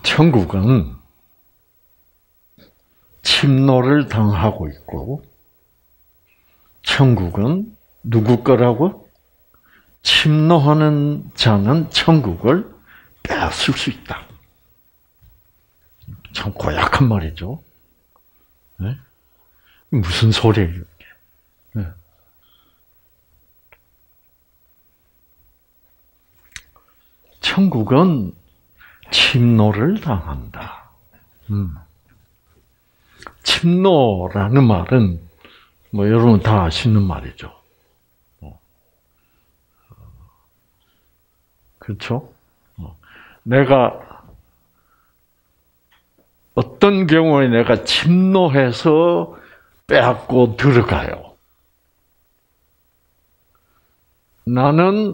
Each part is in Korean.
천국은 침노를 당하고 있고, 천국은 누구 거라고? 침노하는 자는 천국을 빼앗을 수 있다. 참 고약한 말이죠. 네? 무슨 소리예요, 이게? 네. 천국은 침노를 당한다. 침노라는 말은 뭐 여러분 다 아시는 말이죠. 그렇죠? 내가 어떤 경우에 내가 침노해서 빼앗고 들어가요. 나는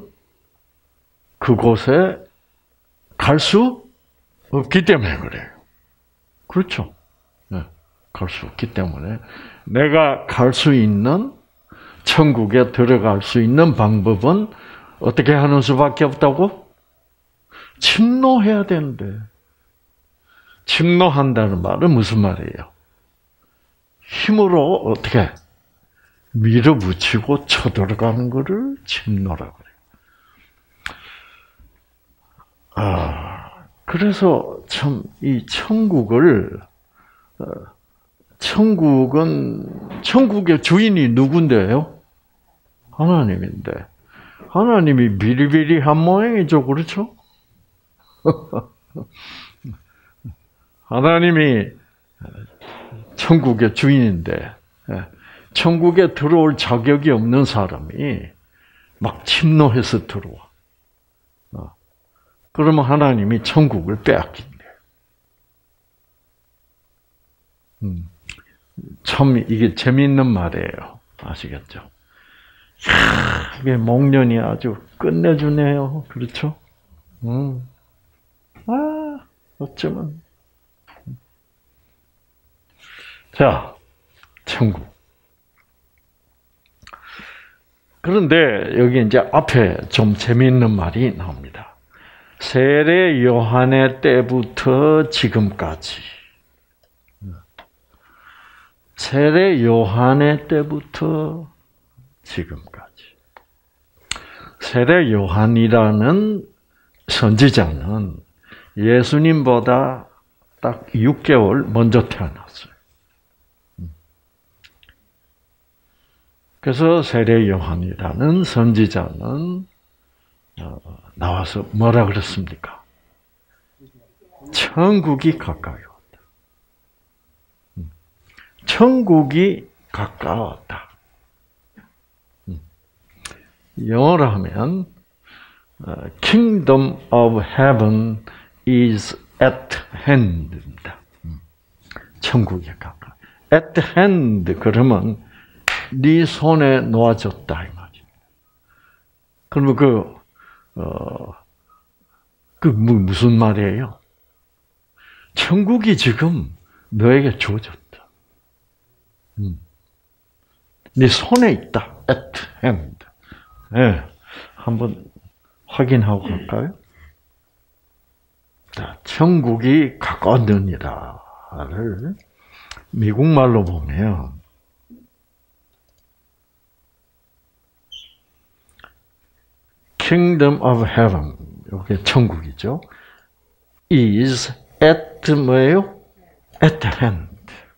그곳에 갈 수 없기 때문에 그래요. 그렇죠? 네, 갈 수 없기 때문에 내가 갈 수 있는 천국에 들어갈 수 있는 방법은 어떻게 하는 수밖에 없다고? 침노해야 되는데. 침노한다는 말은 무슨 말이에요? 힘으로 어떻게 밀어붙이고 쳐들어가는 것을 침노라고 그래요. 그래서 참 이 천국의 주인이 누군데요? 하나님인데, 하나님이 비리비리한 모양이죠, 그렇죠? 하나님이 천국의 주인인데, 천국에 들어올 자격이 없는 사람이 막 침노해서 들어와. 그러면 하나님이 천국을 빼앗긴대. 참 이게 재미있는 말이에요. 아시겠죠? 이게 목련이 아주 끝내주네요. 그렇죠? 어쩌면. 자, 천국. 그런데 여기 이제 앞에 좀 재미있는 말이 나옵니다. 세례 요한의 때부터 지금까지. 세례 요한의 때부터 지금까지. 세례 요한이라는 선지자는 예수님보다 딱 6개월 먼저 태어났어요. 그래서 세례 요한이라는 선지자는 나와서 뭐라 그랬습니까? 천국이 가까이 왔다. 천국이 가까웠다. 영어로 하면 Kingdom of Heaven is at hand입니다. 천국이 가까이. At hand 그러면 네 손에 놓아졌다 이 말이에요. 그러면 무슨 말이에요? 천국이 지금 너에게 주어졌다. 네 손에 있다. At hand. 네, 한번 확인하고 갈까요? 자, 천국이 가까웠느니라를 미국말로 보면 Kingdom of Heaven, 이게 천국이죠. is at 뭐예요? At hand.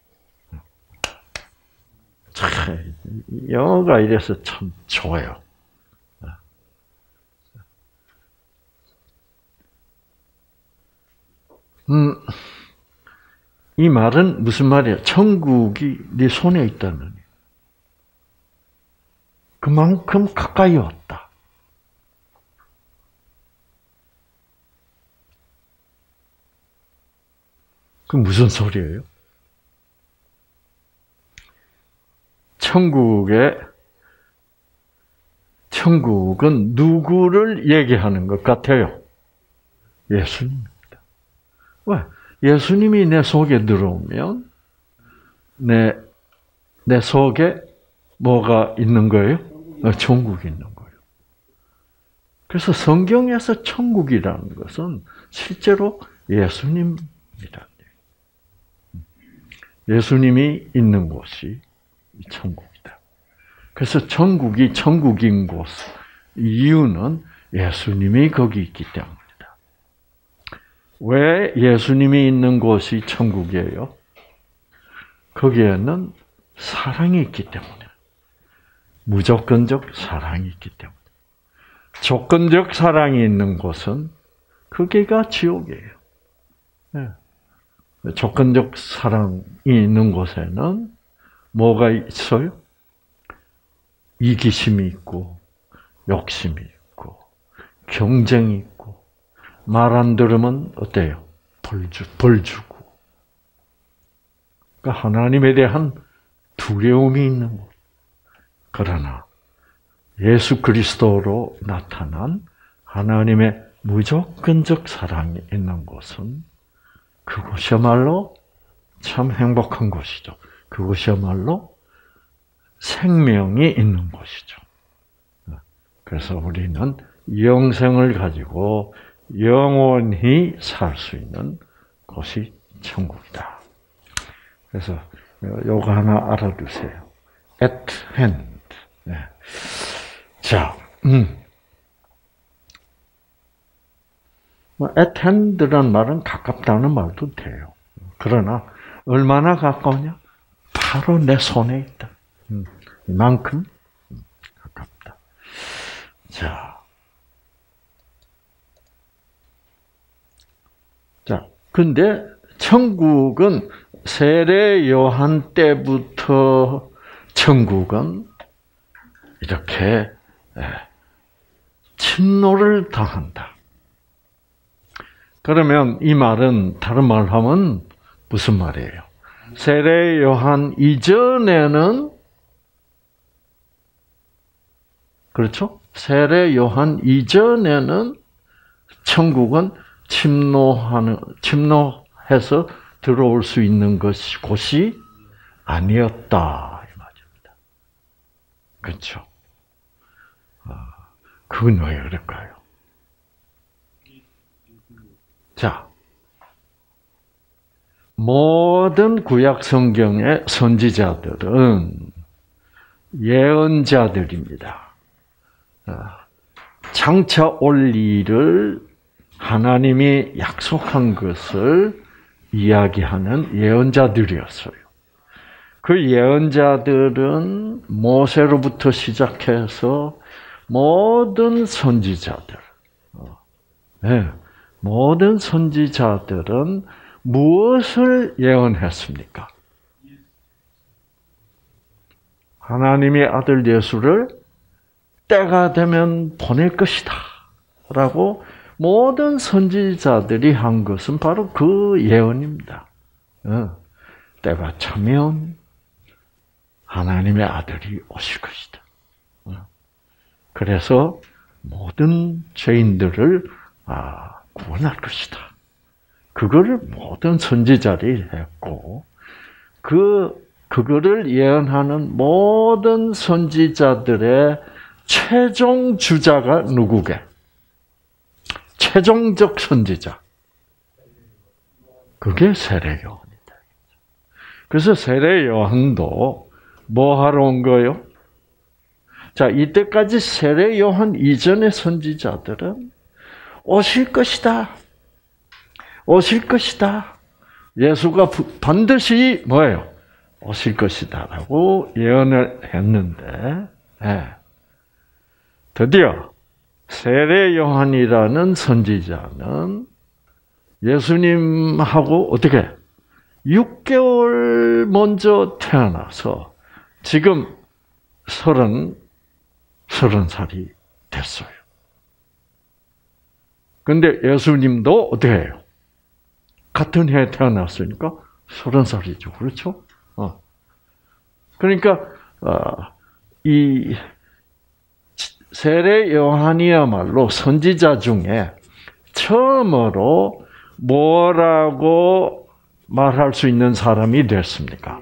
참, 영어가 이래서 참 좋아요. 이 말은 무슨 말이야? 천국이 네 손에 있다는. 그만큼 가까이 왔다. 그 무슨 소리예요? 천국은 누구를 얘기하는 것 같아요? 예수님입니다. 왜? 예수님이 내 속에 들어오면 내 속에 뭐가 있는 거예요? 천국이 있는 거예요. 그래서 성경에서 천국이라는 것은 실제로 예수님이다. 예수님이 있는 곳이 천국이다. 그래서 천국이 천국인 곳 이유는 예수님이 거기 있기 때문이다. 왜 예수님이 있는 곳이 천국이에요? 거기에는 사랑이 있기 때문에. 무조건적 사랑이 있기 때문에. 조건적 사랑이 있는 곳은 거기가 지옥이에요. 네. 조건적 사랑이 있는 곳에는 뭐가 있어요? 이기심이 있고, 욕심이 있고, 경쟁이 있고, 말 안 들으면 어때요? 벌 주고. 그러니까 하나님에 대한 두려움이 있는 것. 그러나 예수 그리스도로 나타난 하나님의 무조건적 사랑이 있는 곳은 그곳이야말로 참 행복한 곳이죠. 그곳이야말로 생명이 있는 곳이죠. 그래서 우리는 영생을 가지고 영원히 살 수 있는 곳이 천국이다. 그래서 요거 하나 알아두세요. At hand. 네. 자, at hand란 말은 가깝다는 말도 돼요. 그러나 얼마나 가까우냐? 바로 내 손에 있다. 이만큼 가깝다. 자, 근데 천국은 세례 요한 때부터 천국은 이렇게 침노를 당한다. 그러면 이 말은 다른 말로 하면 무슨 말이에요? 세례 요한 이전에는 그렇죠? 세례 요한 이전에는 천국은 침노해서 들어올 수 있는 곳이 아니었다 이 말입니다. 그렇죠? 그건 왜 그럴까요? 자, 모든 구약 성경의 선지자들은 예언자들입니다. 장차 올 일을 하나님이 약속한 것을 이야기하는 예언자들이었어요. 그 예언자들은 모세로부터 시작해서 모든 선지자들, 모든 선지자들은 무엇을 예언했습니까? 하나님의 아들 예수를 때가 되면 보낼 것이다 라고 모든 선지자들이 한 것은 바로 그 예언입니다. 때가 차면 하나님의 아들이 오실 것이다. 그래서 모든 죄인들을 구원할 것이다. 그거를 모든 선지자들이 했고, 그거를 예언하는 모든 선지자들의 최종 주자가 누구게? 최종적 선지자. 그게 세례 요한이다. 그래서 세례 요한도 뭐 하러 온 거예요? 자, 이때까지 세례 요한 이전의 선지자들은 오실 것이다. 오실 것이다. 예수가 반드시 뭐예요? 오실 것이다라고 예언을 했는데, 드디어 세례 요한이라는 선지자는 예수님하고 어떻게 6개월 먼저 태어나서 지금 30살이 됐어요. 근데 예수님도 어떻게 해요? 같은 해에 태어났으니까 30살이죠. 그렇죠? 그러니까 이 세례 요한이야말로 선지자 중에 처음으로 뭐라고 말할 수 있는 사람이 됐습니까?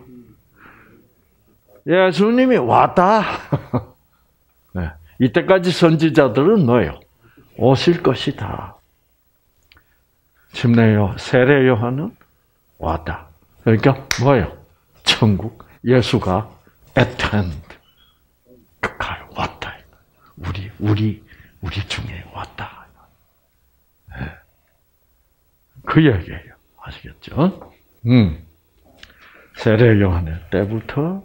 예수님이 왔다. 네. 이때까지 선지자들은 뭐예요? 오실 것이다. 세례 요한은 왔다. 그러니까 뭐예요? 천국, 예수가 attend, 왔다. 우리 중에 왔다. 그 얘기예요. 아시겠죠? 세례 요한의 때부터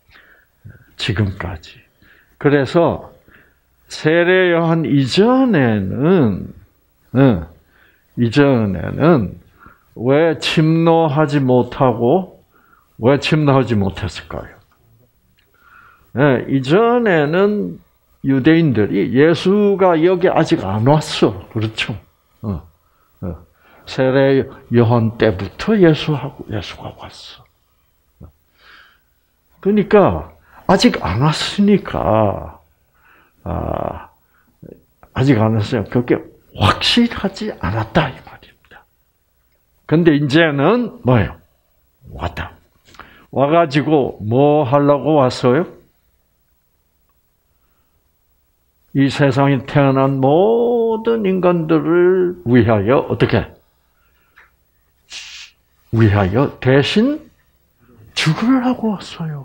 지금까지. 그래서 세례 요한 이전에는 왜 침노하지 못했을까요? 이전에는 유대인들이 예수가 여기 아직 안 왔어. 그렇죠? 세례 요한 때부터 예수가 왔어. 그러니까 아직 안 왔으니까 아직 안 왔어요. 그게 확실하지 않았다 이 말입니다. 근데 이제는 뭐예요? 왔다. 와가지고 뭐 하려고 왔어요? 이 세상에 태어난 모든 인간들을 위하여 어떻게? 위하여 대신 죽으려고 왔어요.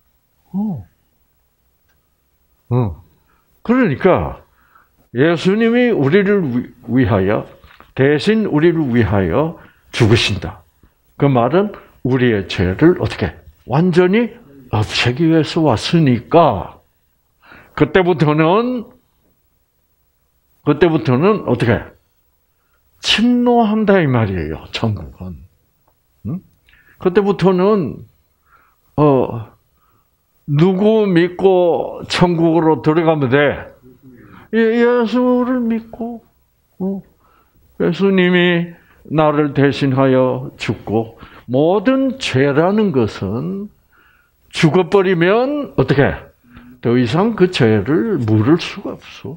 그러니까 예수님이 우리를 위하여 대신 우리를 위하여 죽으신다. 그 말은 우리의 죄를 어떻게 완전히 없애기 위해서 왔으니까 그때부터는 어떻게 침노한다 이 말이에요. 천국은. 그때부터는 누구 믿고 천국으로 들어가면 돼? 예수를 믿고 예수님이 나를 대신하여 죽고 모든 죄라는 것은 죽어버리면 어떻게? 더 이상 그 죄를 물을 수가 없어.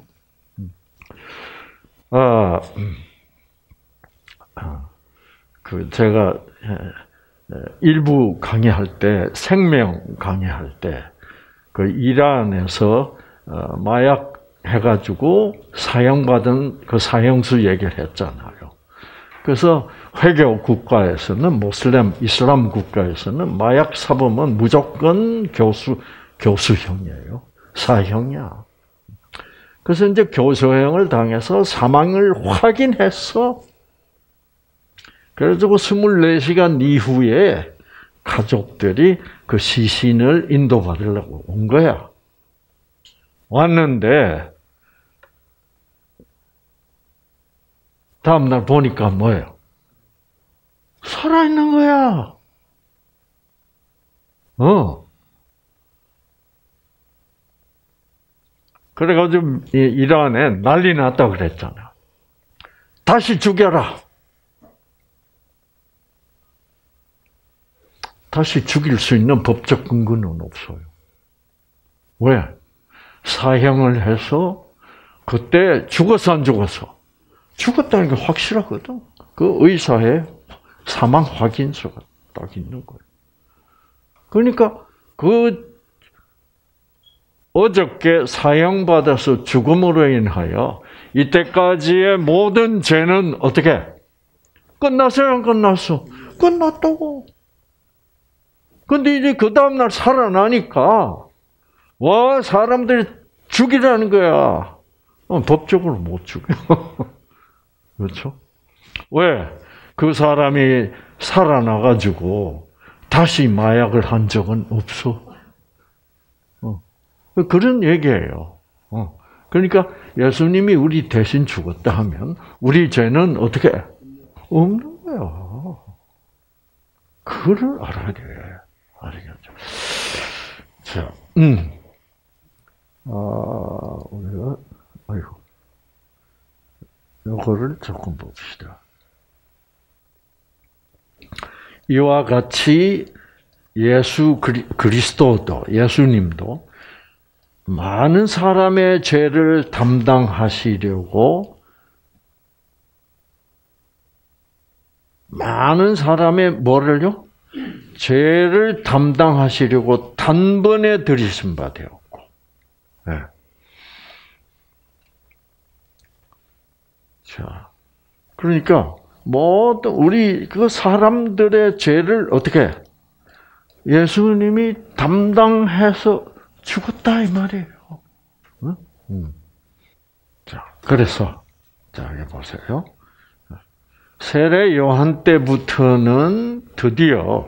제가 일부 강의할 때, 생명 강의할 때, 그 이란에서 마약 해가지고 사형받은 그 사형수 얘기를 했잖아요. 그래서 회교 국가에서는 이슬람 국가에서는 마약 사범은 무조건 교수형이에요. 사형이야. 그래서 이제 교수형을 당해서 사망을 확인했어. 그래가지고 24시간 이후에 가족들이 그 시신을 인도받으려고 온 거야. 왔는데 다음날 보니까 뭐예요? 살아있는 거야. 그래가지고 이란에 난리 났다고 그랬잖아. 다시 죽여라. 다시 죽일 수 있는 법적 근거는 없어요. 왜? 사형을 해서 그때 죽었어 안 죽었어? 죽었다는 게 확실하거든. 그 의사의 사망 확인서가 딱 있는 거예요. 그러니까 어저께 사형받아서 죽음으로 인하여 이때까지의 모든 죄는 어떻게? 끝났어요 안 끝났어? 끝났다고. 근데 이제 그 다음날 살아나니까 사람들이 죽이라는 거야. 법적으로 못 죽여. 그렇죠? 왜? 그 사람이 살아나가지고 다시 마약을 한 적은 없어. 그런 얘기예요. 그러니까 예수님이 우리 대신 죽었다 하면 우리 죄는 어떻게? 없는 거야. 그걸 알아야 돼. 알겠죠? 자, 우리가, 요거를 조금 봅시다. 이와 같이 예수님도 많은 사람의 죄를 담당하시려고 많은 사람의 뭐를요? 죄를 담당하시려고 단번에 들이신 바 되었고, 네. 자, 그러니까 모든 우리 그 사람들의 죄를 어떻게 예수님이 담당해서 죽었다 이 말이에요. 응? 자, 그래서 자, 여기 보세요. 세례 요한 때부터는 드디어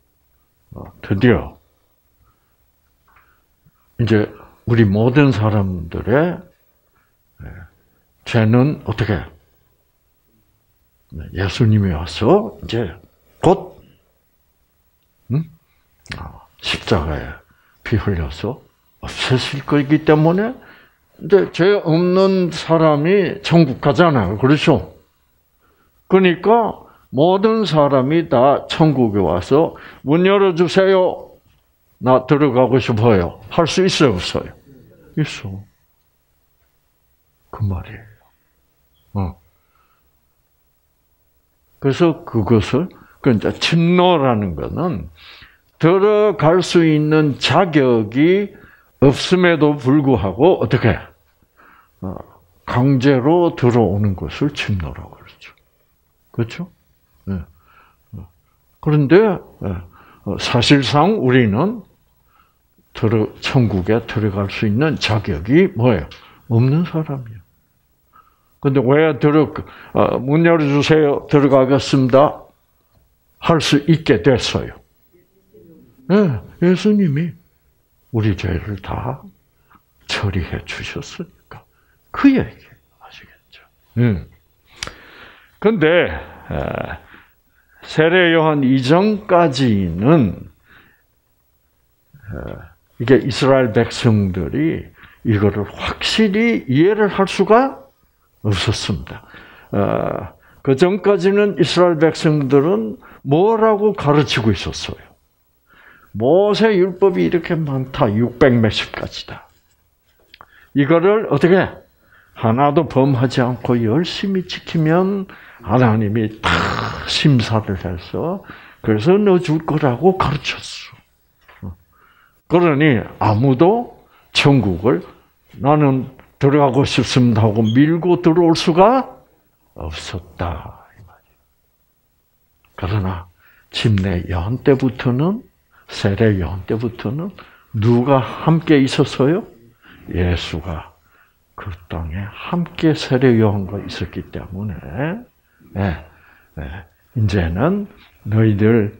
이제 우리 모든 사람들의 죄는 어떻게 예수님이 와서 이제 곧 십자가에 피 흘려서 없애실 거기 때문에 이제 죄 없는 사람이 천국 가잖아요. 그렇죠? 그러니까 모든 사람이 다 천국에 와서 문 열어주세요. 나 들어가고 싶어요. 할 수 있어요, 없어요? 있어. 그 말이에요. 그래서 그것을 그러니까 침노라는 것은 들어갈 수 있는 자격이 없음에도 불구하고 어떻게 강제로 들어오는 것을 침노라고 그러죠. 그렇죠? 네. 그런데 사실상 우리는 천국에 들어갈 수 있는 자격이 뭐예요? 없는 사람이에요. 근데 왜 문 열어주세요. 들어가겠습니다. 할 수 있게 됐어요. 네, 예수님이 우리 죄를 다 처리해 주셨으니까. 그 얘기 아시겠죠? 근데, 세례 요한 이전까지는, 이게 이스라엘 백성들이 이거를 확실히 이해를 할 수가 없었습니다. 그 전까지는 이스라엘 백성들은 뭐라고 가르치고 있었어요? 모세 율법이 이렇게 많다. 600 몇십 가지다. 이거를 어떻게 하나도 범하지 않고 열심히 지키면 하나님이 다 심사를 해서 그래서 넣어줄 거라고 가르쳤어. 그러니 아무도 천국을 나는 들어가고 싶습니다 하고 밀고 들어올 수가 없었다. 그러나 침례 요한 때부터는 세례 요한 때부터는 누가 함께 있었어요? 예수가 그 땅에 함께 세례 요한과 있었기 때문에 이제는 너희들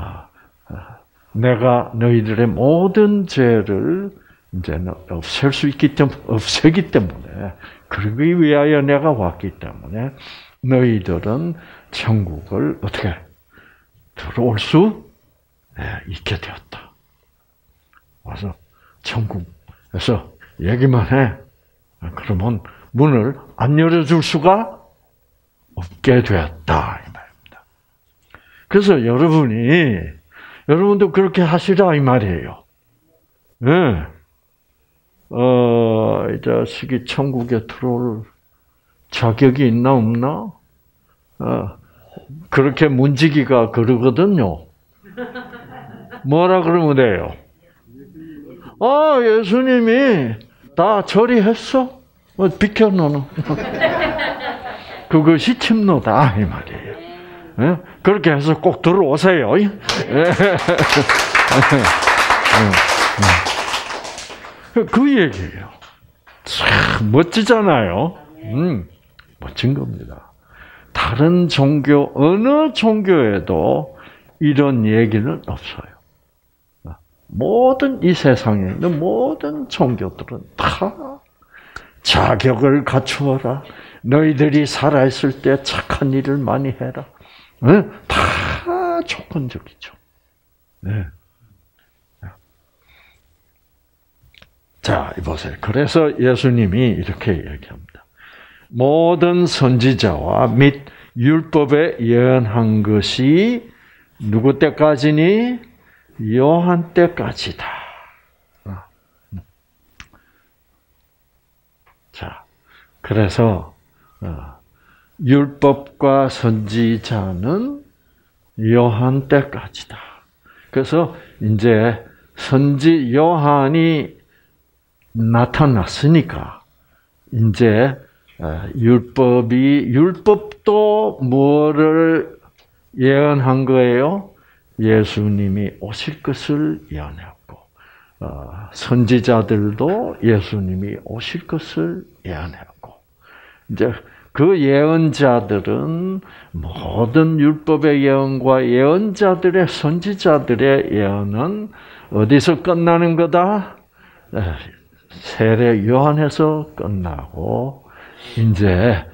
내가 너희들의 모든 죄를 이제는 없애기 때문에 그러기 위하여 내가 왔기 때문에 너희들은 천국을 어떻게 들어올 수 있게 되었다. 와서 천국에서 얘기만 해. 그러면 문을 안 열어줄 수가 없게 되었다 이 말입니다. 그래서 여러분도 그렇게 하시라 이 말이에요. 네. 이 자식이 천국에 들어올 자격이 있나 없나? 그렇게 문지기가 그러거든요. 뭐라 그러면 돼요? 예수님이 다 처리했어? 비켜 너는. 그것이 침노다 이 말이에요. 네? 그렇게 해서 꼭 들어오세요. 그 얘기예요. 참 멋지잖아요. 멋진 겁니다. 다른 종교 어느 종교에도 이런 얘기는 없어요. 모든 이 세상에 있는 모든 종교들은 다 자격을 갖추어라. 너희들이 살아있을 때 착한 일을 많이 해라. 다 조건적이죠. 네. 자, 보세요. 그래서 예수님이 이렇게 얘기합니다. 모든 선지자와 및 율법에 예언한 것이 누구 때까지니? 요한 때까지다. 자, 그래서 율법과 선지자는 요한 때까지다. 그래서 이제 선지 요한이 나타났으니까 이제 율법도 뭐를 예언한 거예요? 예수님이 오실 것을 예언했고, 선지자들도 예수님이 오실 것을 예언했고, 이제 그 예언자들은 모든 율법의 예언과 예언자들의 선지자들의 예언은 어디서 끝나는 거다? 세례 요한에서 끝나고, 이제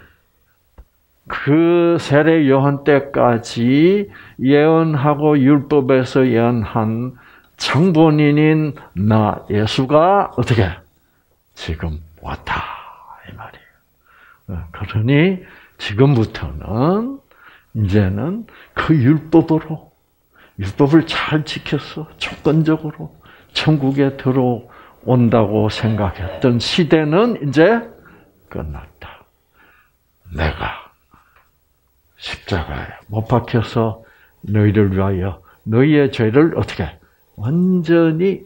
그 세례 요한 때까지 예언하고 율법에서 예언한 장본인인 나 예수가 어떻게 지금 왔다 이 말이에요. 그러니 지금부터는 이제는 그 율법을 잘 지켜서 조건적으로 천국에 들어온다고 생각했던 시대는 이제 끝났다. 내가 십자가에 못 박혀서 너희를 위하여 너희의 죄를 어떻게 완전히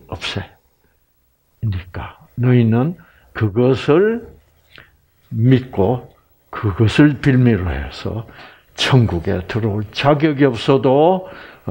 없애니까 너희는 그것을 믿고 그것을 빌미로 해서 천국에 들어올 자격이 없어도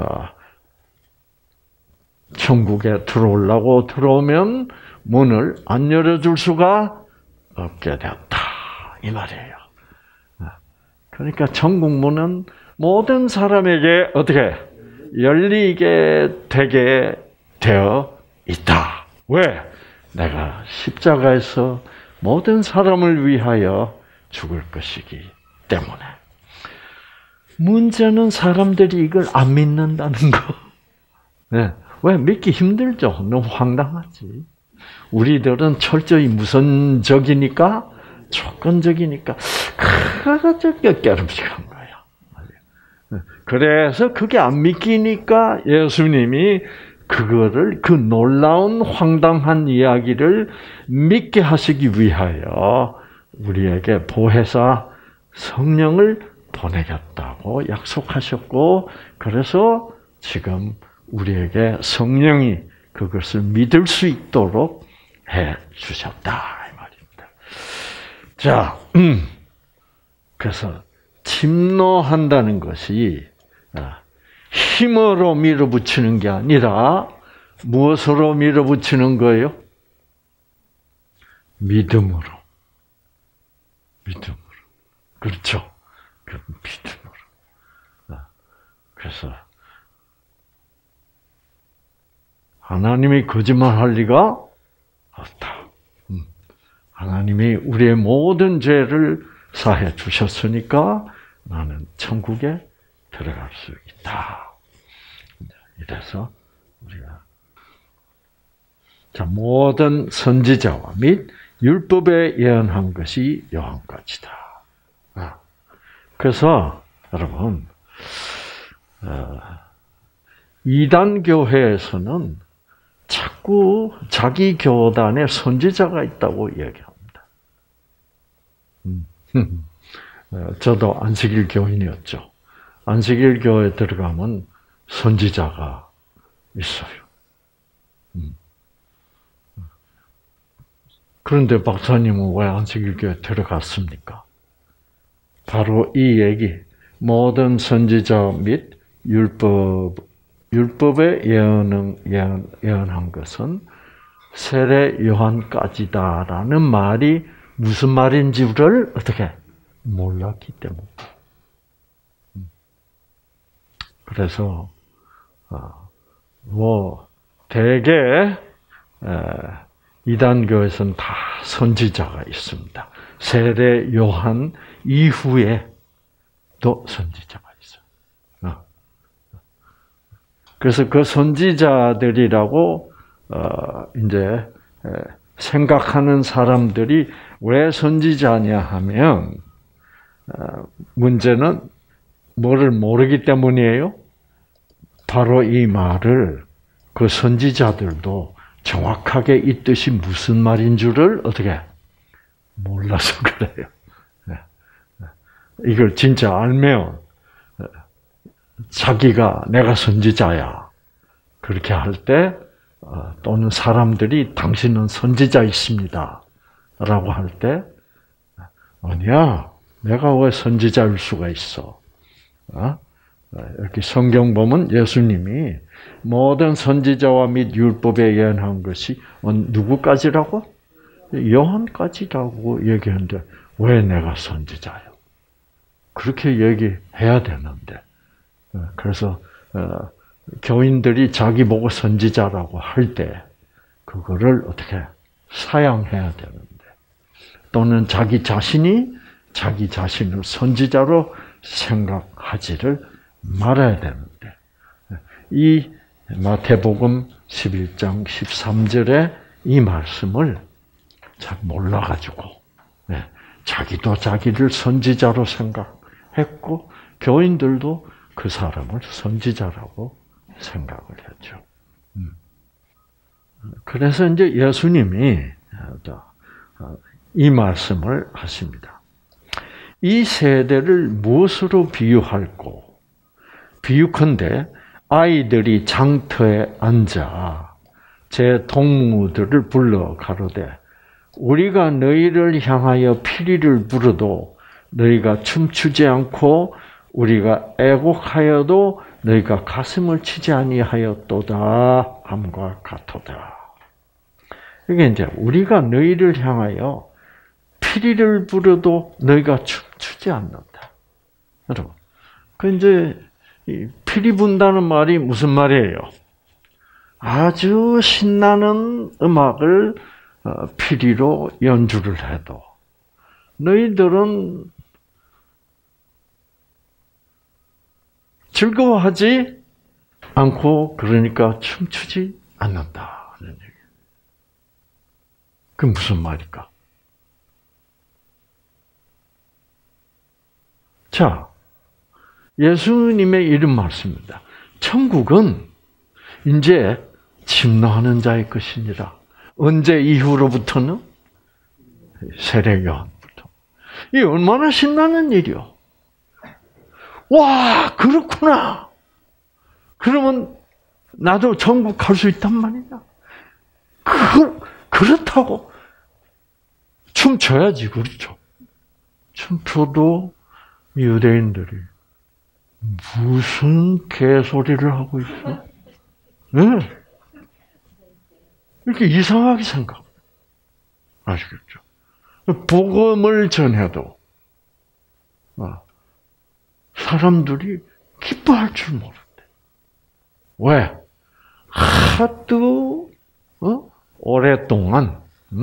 천국에 들어오려고 들어오면 문을 안 열어줄 수가 없게 되었다 이 말이에요. 그러니까 천국 문은 모든 사람에게 어떻게 열리게 되게 되어 있다. 왜? 내가 십자가에서 모든 사람을 위하여 죽을 것이기 때문에. 문제는 사람들이 이걸 안 믿는다는 거. 네. 왜? 믿기 힘들죠. 너무 황당하지. 우리들은 철저히 무선적이니까, 조건적이니까, 그거 깨름직한 거야. 그래서 그게 안 믿기니까 예수님이 그거를, 그 놀라운 황당한 이야기를 믿게 하시기 위하여 우리에게 보혜사 성령을 보내겠다고 약속하셨고, 그래서 지금 우리에게 성령이 그것을 믿을 수 있도록 해 주셨다 이 말입니다. 자, 그래서 침노한다는 것이 힘으로 밀어붙이는 게 아니라 무엇으로 밀어붙이는 거예요? 믿음으로. 그렇죠? 그 믿음으로. 그래서 하나님이 거짓말할 리가 없다. 하나님이 우리의 모든 죄를 사해 주셨으니까 나는 천국에 들어갈 수 있다. 이래서 우리가 자 모든 선지자와 및 율법에 예언한 것이 요한까지다. 그래서 여러분 이단 교회에서는 자꾸 자기 교단에 선지자가 있다고 얘기합니다. 저도 안식일 교인이었죠. 안식일 교회에 들어가면 선지자가 있어요. 그런데 박사님은 왜 안식일 교회에 들어갔습니까? 바로 이 얘기, 모든 선지자 및 율법의 예언한 것은 세례 요한까지다라는 말이 무슨 말인지를 어떻게 몰랐기 때문에. 그래서 대개 이단 교회에서는 다 선지자가 있습니다. 세례 요한 이후에 또 선지자가 있어요. 그래서 그 선지자들이라고 이제 생각하는 사람들이 왜 선지자냐 하면 문제는 뭐를 모르기 때문이에요. 바로 이 말을 그 선지자들도 정확하게 이 뜻이 무슨 말인 줄을 어떻게 몰라서 그래요. 이걸 진짜 알면 자기가 내가 선지자야 그렇게 할 때 또는 사람들이 당신은 선지자이십니다 라고 할 때 아니야. 내가 왜 선지자일 수가 있어? 이렇게 성경 보면 예수님이 모든 선지자와 및 율법에 예언한 것이 누구까지라고? 요한까지라고 얘기하는데 왜 내가 선지자요? 그렇게 얘기해야 되는데. 그래서 교인들이 자기 보고 선지자라고 할 때 그거를 어떻게 사양해야 되는데, 또는 자기 자신이 자기 자신을 선지자로 생각하지를 말아야 되는데, 이 마태복음 11장 13절에 이 말씀을 잘 몰라가지고 자기도 자기를 선지자로 생각했고 교인들도 그 사람을 선지자라고 생각을 했죠. 그래서 이제 예수님이 이 말씀을 하십니다. 이 세대를 무엇으로 비유할꼬? 비유컨대 아이들이 장터에 앉아 제 동무들을 불러 가로되 우리가 너희를 향하여 피리를 부르도 너희가 춤추지 않고 우리가 애곡하여도 너희가 가슴을 치지 아니하였도다 함과 같도다. 이게 이제 우리가 너희를 향하여 피리를 부르도 너희가 춤추지 않는다. 여러분, 그 이제 피리 분다는 말이 무슨 말이에요? 아주 신나는 음악을 피리로 연주를 해도 너희들은 즐거워하지 않고 그러니까 춤추지 않는다. 그게 무슨 말일까? 자, 예수님의 이런 말씀입니다. 천국은 이제 침노하는 자의 것이니라. 언제 이후로부터는? 세례요한부터. 이 얼마나 신나는 일이요. 와, 그렇구나. 그러면 나도 천국 갈 수 있단 말이냐? 그렇다고 춤춰야지, 그렇죠? 춤춰도 유대인들이 무슨 개소리를 하고 있어? 네. 이렇게 이상하게 생각. 아시겠죠? 복음을 전해도 사람들이 기뻐할 줄 모른대. 왜? 하도 오랫동안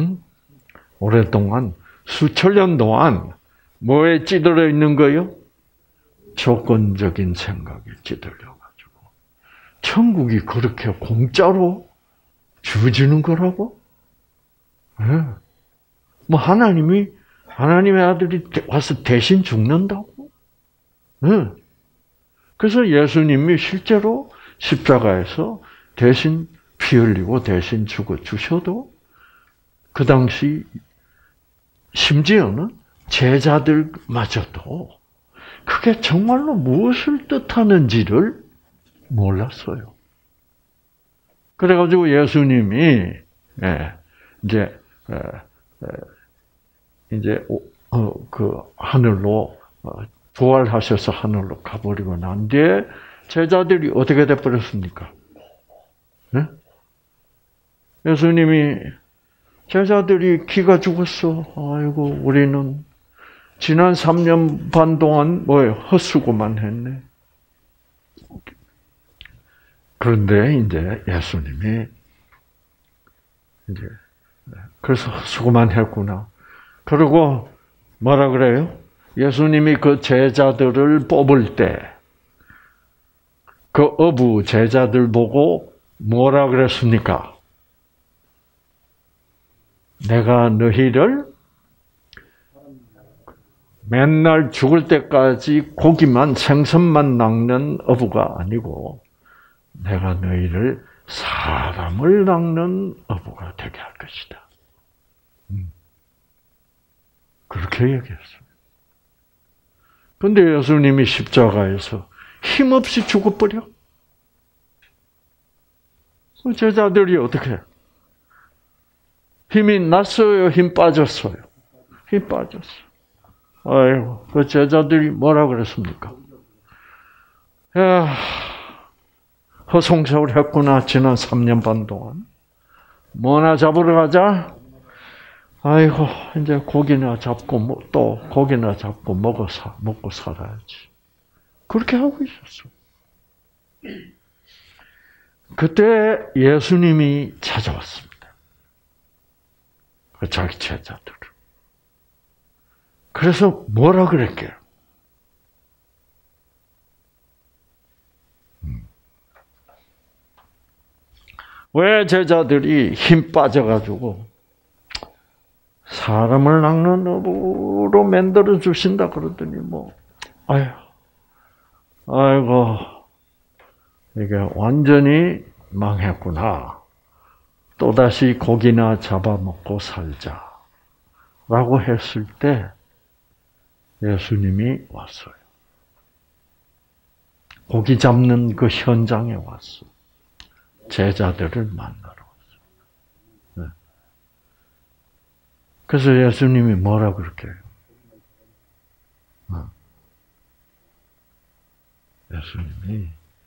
수천 년 동안 뭐에 찌들어 있는 거요? 조건적인 생각에 찌들려가지고 천국이 그렇게 공짜로 주어지는 거라고? 네. 뭐 하나님의 아들이 와서 대신 죽는다고? 네. 그래서 예수님이 실제로 십자가에서 대신 피 흘리고 대신 죽어 주셔도 그 당시 심지어는 제자들마저도 그게 정말로 무엇을 뜻하는지를 몰랐어요. 그래가지고 예수님이 이제 그 하늘로 부활하셔서 하늘로 가버리고 난 뒤에 제자들이 어떻게 돼버렸습니까? 네? 예수님이 제자들이 기가 죽었어. 아이고 우리는 지난 3년 반 동안 헛수고만 했네. 그런데 이제 예수님이 그래서 수고만 했구나. 그리고 뭐라 그래요? 예수님이 그 제자들을 뽑을 때 그 어부 제자들 보고 뭐라 그랬습니까? 내가 너희를 맨날 죽을 때까지 고기만 생선만 낚는 어부가 아니고 내가 너희를 사람을 낚는 어부가 되게 할 것이다. 그렇게 얘기했어요. 그런데 예수님이 십자가에서 힘없이 죽어버려. 제자들이 어떻게 해요? 힘이 났어요? 힘 빠졌어요? 힘 빠졌어요. 아이고, 그 제자들이 뭐라 그랬습니까? 야, 허송세월 했구나, 지난 3년 반 동안. 뭐나 잡으러 가자? 아이고, 이제 고기나 잡고, 또 고기나 잡고 먹고 살아야지. 그렇게 하고 있었어. 그때 예수님이 찾아왔습니다. 자기 제자들을. 그래서 뭐라 그랬게요? 왜 제자들이 힘 빠져가지고 사람을 낚는 업으로 만들어 주신다 그러더니 아이고 이게 완전히 망했구나. 또다시 고기나 잡아먹고 살자라고 했을 때 예수님이 왔어요. 고기 잡는 그 현장에 왔어. 제자들을 만나러 왔어. 네. 그래서 예수님이 뭐라 그렇게 해요? 예수님이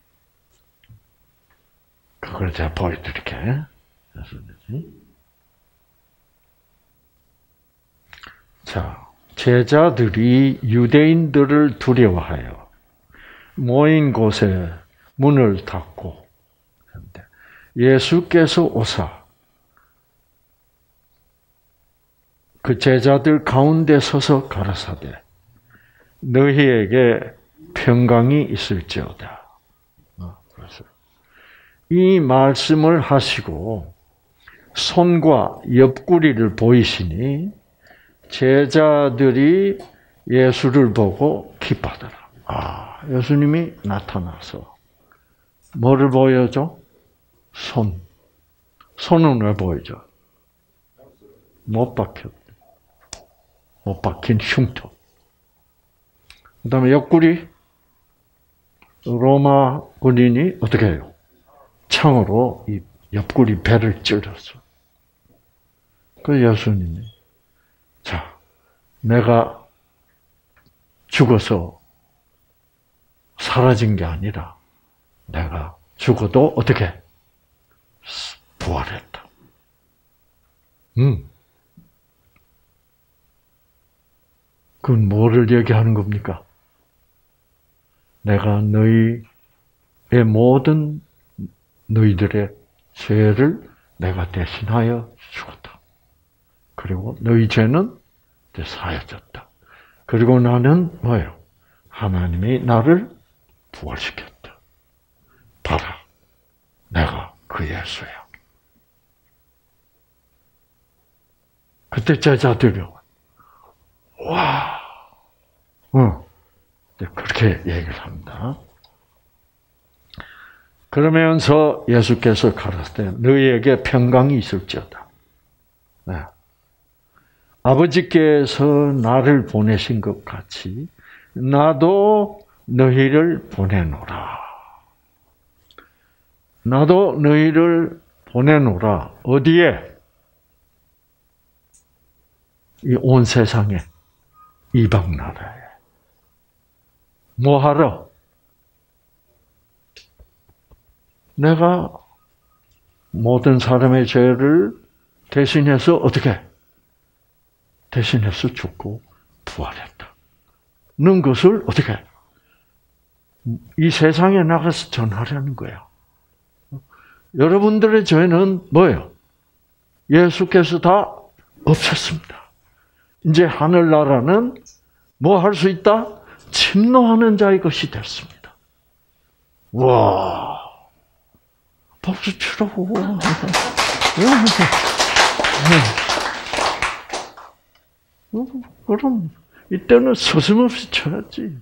그걸 제가 보여드릴게요. 예수님이. 자, 제자들이 유대인들을 두려워하여 모인 곳에 문을 닫고 예수께서 오사 그 제자들 가운데 서서 가라사대 너희에게 평강이 있을지어다. 이 말씀을 하시고 손과 옆구리를 보이시니 제자들이 예수를 보고 기뻐하더라. 예수님이 나타나서 뭐를 보여줘? 손은 왜 보이죠? 못 박힌 흉터. 그 다음에 옆구리. 로마 군인이 어떻게 해요? 창으로 이 옆구리 배를 찔렀어. 그 예수님이 자, 내가 죽어서 사라진 게 아니라 내가 죽어도 어떻게 부활했다. 그건 뭐를 얘기하는 겁니까? 내가 너희의 모든 너희들의 죄를 내가 대신하여 죽었다. 그리고 너희 죄는 이제 사해졌다. 그리고 나는 뭐예요? 하나님이 나를 부활시켰다. 봐라. 내가 그 예수야. 그때 제자들이 와. 그렇게 얘기를 합니다. 그러면서 예수께서 가라사대 너희에게 평강이 있을지어다. 네. 아버지께서 나를 보내신 것 같이 나도 너희를 보내노라. 나도 너희를 보내노라. 어디에? 이 온 세상에, 이방 나라에. 뭐 하러? 내가 모든 사람의 죄를 대신해서 어떻게? 대신해서 죽고 부활했다. 는 것을 어떻게? 이 세상에 나가서 전하려는 거야. 여러분들의 죄는 뭐예요? 예수께서 다 없앴습니다. 이제 하늘나라는 뭐 할 수 있다? 침노하는 자의 것이 됐습니다. 와, 박수 치라고. 그럼 이때는 서슴없이 쳐야지.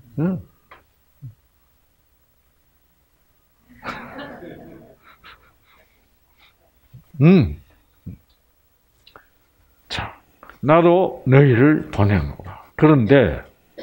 자, 나도 너희를 보내노라. 그런데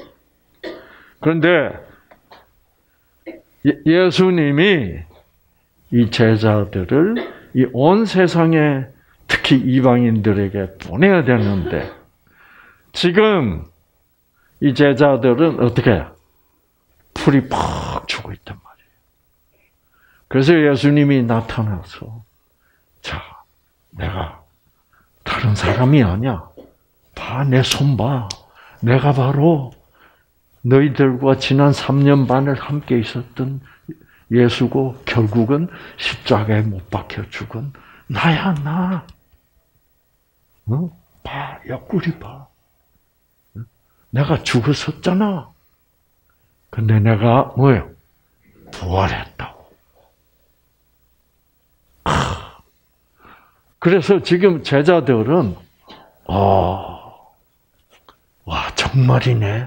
예수님이 이 제자들을 이 온 세상에 특히 이방인들에게 보내야 되는데 지금 이 제자들은 어떻게 해요? 풀이 팍 죽어 있단 말이에요. 그래서 예수님이 나타나서 자, 내가 다른 사람이 아니야. 봐, 내 손 봐. 내가 바로 너희들과 지난 3년 반을 함께 있었던 예수고 결국은 십자가에 못 박혀 죽은 나야, 나. 봐, 옆구리 봐. 내가 죽었었잖아. 근데 내가 뭐예요? 부활했다고. 그래서 지금 제자들은 와, 정말이네.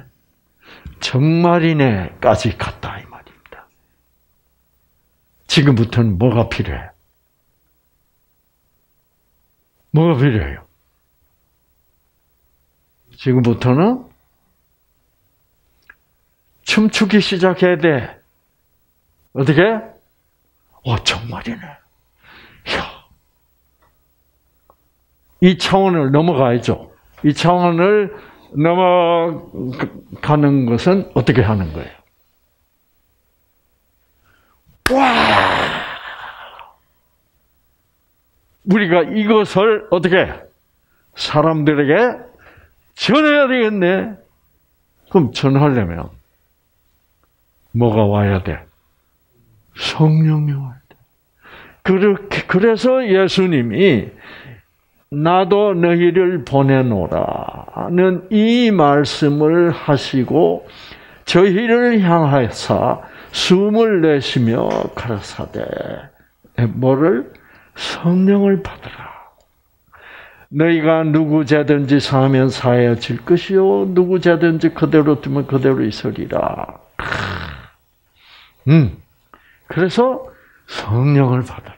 정말이네까지 갔다 이 말입니다. 지금부터는 뭐가 필요해? 뭐가 필요해요? 지금부터는 춤추기 시작해야 돼. 어떻게? 정말이네. 이야. 이 차원을 넘어가야죠. 이 차원을 넘어가는 것은 어떻게 하는 거예요? 와! 우리가 이것을 어떻게 사람들에게 전해야 되겠네. 그럼 전하려면 뭐가 와야 돼? 성령이 와야 돼. 그래서 예수님이 나도 너희를 보내노라는 이 말씀을 하시고 저희를 향하사 숨을 내쉬며 가라사대 뭐를? 성령을 받으라. 너희가 누구 죄든지 사하면 사하여질 것이요 누구 죄든지 그대로 두면 그대로 있으리라. 그래서 성령을 받아라.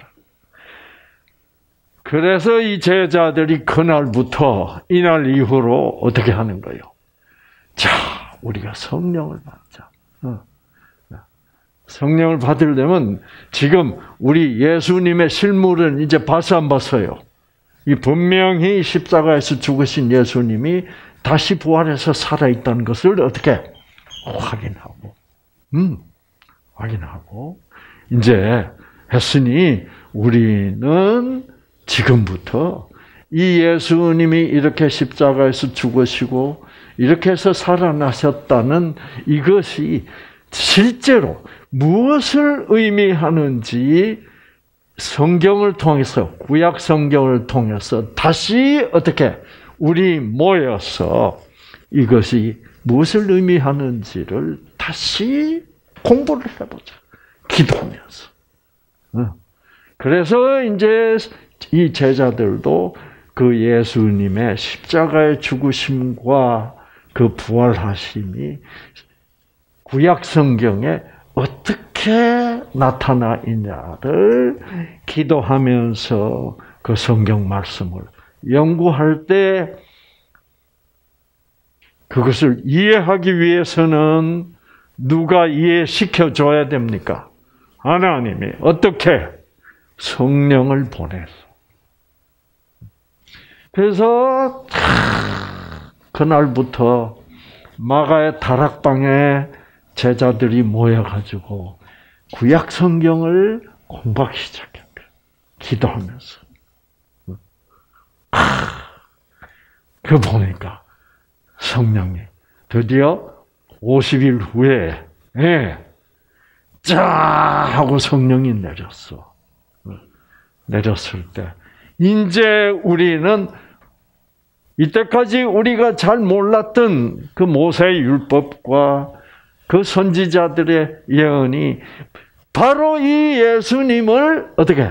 그래서 이 제자들이 그날부터 이날 이후로 어떻게 하는 거예요? 자, 우리가 성령을 받자. 성령을 받으려면 지금 우리 예수님의 실물은 이제 봤어 안 봤어요? 이 분명히 십자가에서 죽으신 예수님이 다시 부활해서 살아있다는 것을 어떻게 확인하고 이제 했으니 우리는 지금부터 이 예수님이 이렇게 십자가에서 죽으시고 이렇게 해서 살아나셨다는 이것이 실제로 무엇을 의미하는지 성경을 통해서 구약 성경을 통해서 다시 어떻게 우리 모여서 이것이 무엇을 의미하는지를 다시 공부를 해보자. 기도하면서. 그래서 이제 이 제자들도 그 예수님의 십자가의 죽으심과 그 부활하심이 구약 성경에 어떻게 나타나 있냐를 기도하면서 그 성경 말씀을 연구할 때 그것을 이해하기 위해서는 누가 이해시켜 줘야 됩니까? 하나님이 어떻게 성령을 보내서. 그래서 그날부터 마가의 다락방에 제자들이 모여가지고 구약 성경을 공부하기 시작했어요. 기도하면서. 그 보니까 성령이 드디어 50일 후에 짜 하고 성령이 내렸어. 내렸을 때 이제 우리는 이때까지 우리가 잘 몰랐던 그 모세의 율법과 그 선지자들의 예언이 바로 이 예수님을 어떻게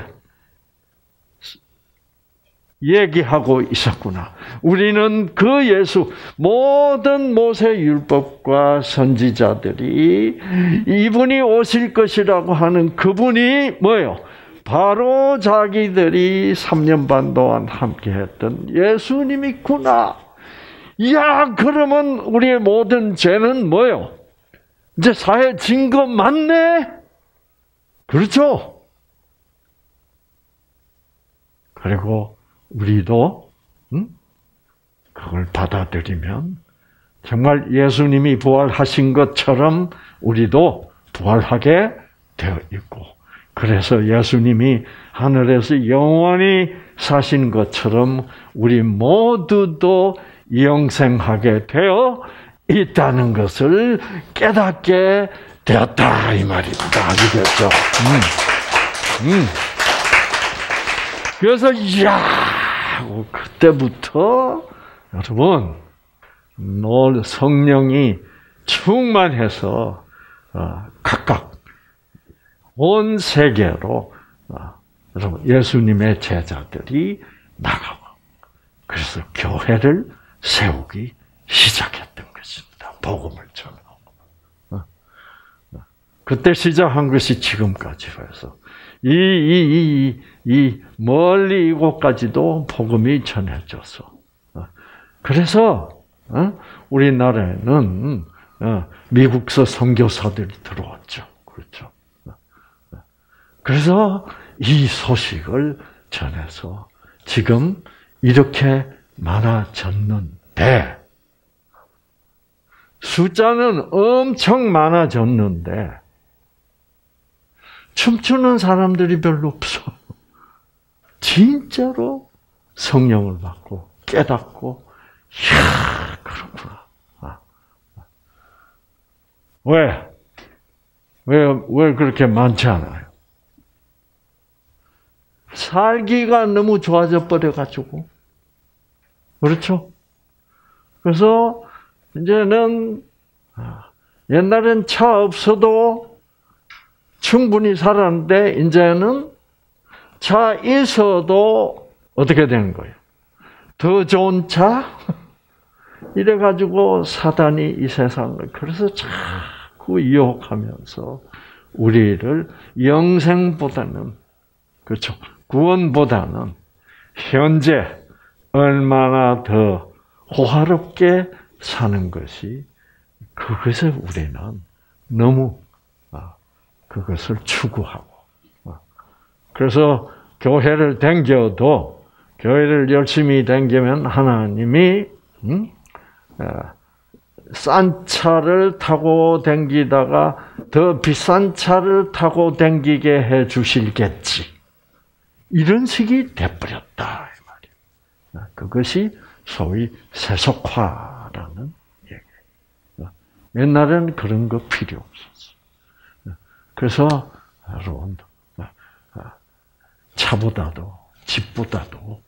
얘기하고 있었구나. 우리는 그 예수, 모든 모세 율법과 선지자들이 이분이 오실 것이라고 하는 그분이 뭐예요? 바로 자기들이 3년 반 동안 함께했던 예수님이구나. 야, 그러면 우리의 모든 죄는 뭐예요? 이제 사해진 거 맞네? 그렇죠? 그리고 우리도 그걸 받아들이면 정말 예수님이 부활하신 것처럼 우리도 부활하게 되어 있고, 그래서 예수님이 하늘에서 영원히 사신 것처럼 우리 모두도 영생하게 되어 있다는 것을 깨닫게 되었다 이 말입니다. 아시겠죠? 그래서 이야, 그때부터 여러분 성령이 충만해서 각각 온 세계로 여러분 예수님의 제자들이 나가고, 그래서 교회를 세우기 시작했던 것입니다. 복음을 전하고. 그때 시작한 것이 지금까지 해서 이 멀리 이곳까지도 복음이 전해져서, 그래서 우리나라에는 미국서 선교사들이 들어왔죠. 그렇죠. 그래서 이 소식을 전해서 지금 이렇게 많아졌는데, 숫자는 엄청 많아졌는데 춤추는 사람들이 별로 없어. 진짜로 성령을 받고 깨닫고, 이야, 그렇구나. 왜 그렇게 많지 않아요? 살기가 너무 좋아져 버려가지고. 그렇죠? 그래서 이제는 옛날엔 차 없어도 충분히 살았는데 이제는 차 있어도 어떻게 되는 거예요? 더 좋은 차? 이래가지고 사단이 이 세상을 그래서 자꾸 유혹하면서 우리를 영생보다는, 그렇죠, 구원보다는 현재 얼마나 더 호화롭게 사는 것이, 그것을 우리는 너무 그것을 추구하고, 그래서 교회를 다녀도 교회를 열심히 다니면 하나님이 싼 차를 타고 다니다가 더 비싼 차를 타고 다니게 해 주실겠지. 이런 식이 돼버렸다 이 말이에요. 그것이 소위 세속화라는 얘기예요. 옛날에는 그런 거 필요 없었어. 그래서 여러분, 차보다도 집보다도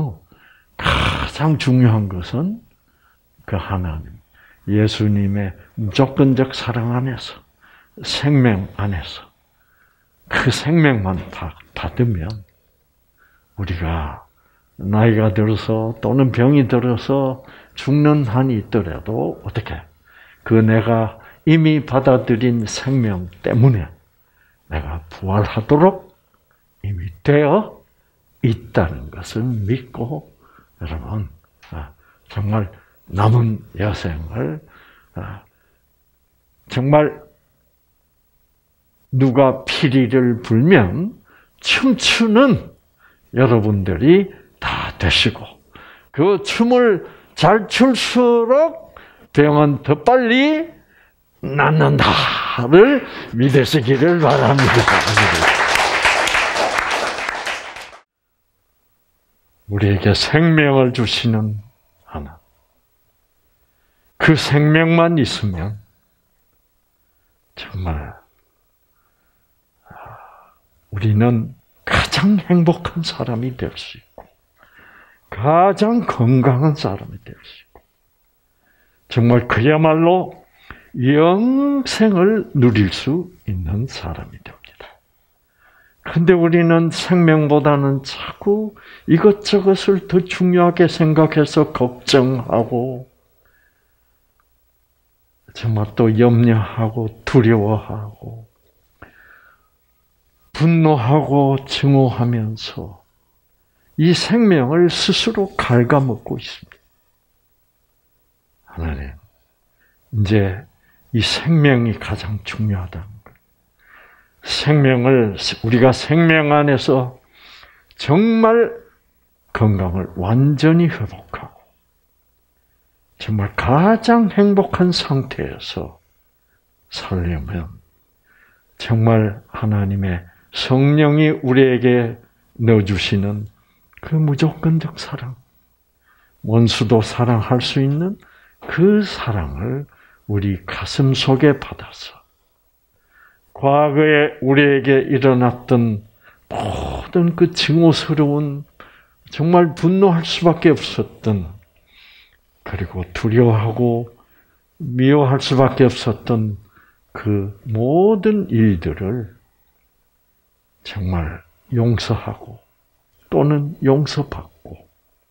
가장 중요한 것은 그 하나님, 예수님의 무조건적 사랑 안에서, 생명 안에서 그 생명만 받으면 우리가 나이가 들어서 또는 병이 들어서 죽는 한이 있더라도 어떻게 그 내가 이미 받아들인 생명 때문에 내가 부활하도록 이미 되어 있다는 것을 믿고, 여러분 정말 남은 여생을 정말 누가 피리를 불면 춤추는 여러분들이 다 되시고, 그 춤을 잘 출수록 병은 더 빨리 낫는다를 믿으시기를 바랍니다. 우리에게 생명을 주시는 하나님, 그 생명만 있으면 정말 우리는 가장 행복한 사람이 될 수 있고 가장 건강한 사람이 될 수 있고 정말 그야말로 영생을 누릴 수 있는 사람이 됩니다. 그런데 우리는 생명보다는 자꾸 이것저것을 더 중요하게 생각해서 걱정하고 정말 또 염려하고 두려워하고 분노하고 증오하면서 이 생명을 스스로 갉아먹고 있습니다. 하나님, 이제 이 생명이 가장 중요하다는 거예요. 생명을, 우리가 생명 안에서 정말 건강을 완전히 회복하고 정말 가장 행복한 상태에서 살려면 정말 하나님의 성령이 우리에게 넣어주시는 그 무조건적 사랑, 원수도 사랑할 수 있는 그 사랑을 우리 가슴 속에 받아서 과거에 우리에게 일어났던 모든 그 증오스러운 정말 분노할 수밖에 없었던 그리고 두려워하고 미워할 수밖에 없었던 그 모든 일들을 정말 용서하고 또는 용서받고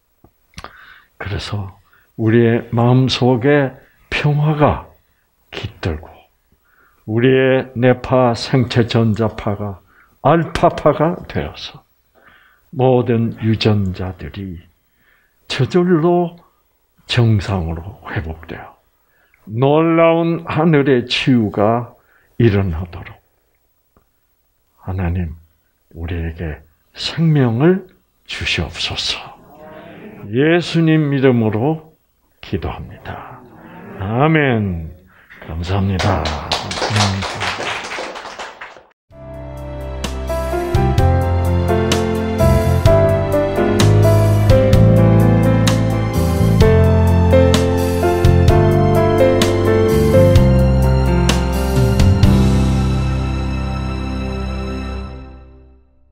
그래서 우리의 마음속에 평화가 깃들고 우리의 뇌파 생체 전자파가 알파파가 되어서 모든 유전자들이 저절로 정상으로 회복되어 놀라운 하늘의 치유가 일어나도록 하나님 우리에게 생명을 주시옵소서. 예수님 이름으로 기도합니다. 아멘. 감사합니다.